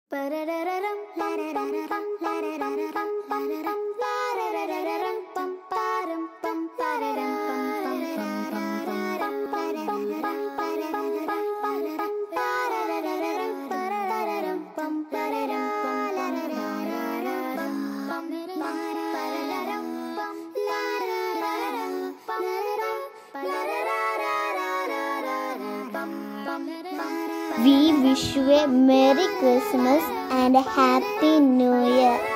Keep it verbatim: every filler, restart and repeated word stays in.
We wish you a Merry Christmas and a Happy New Year.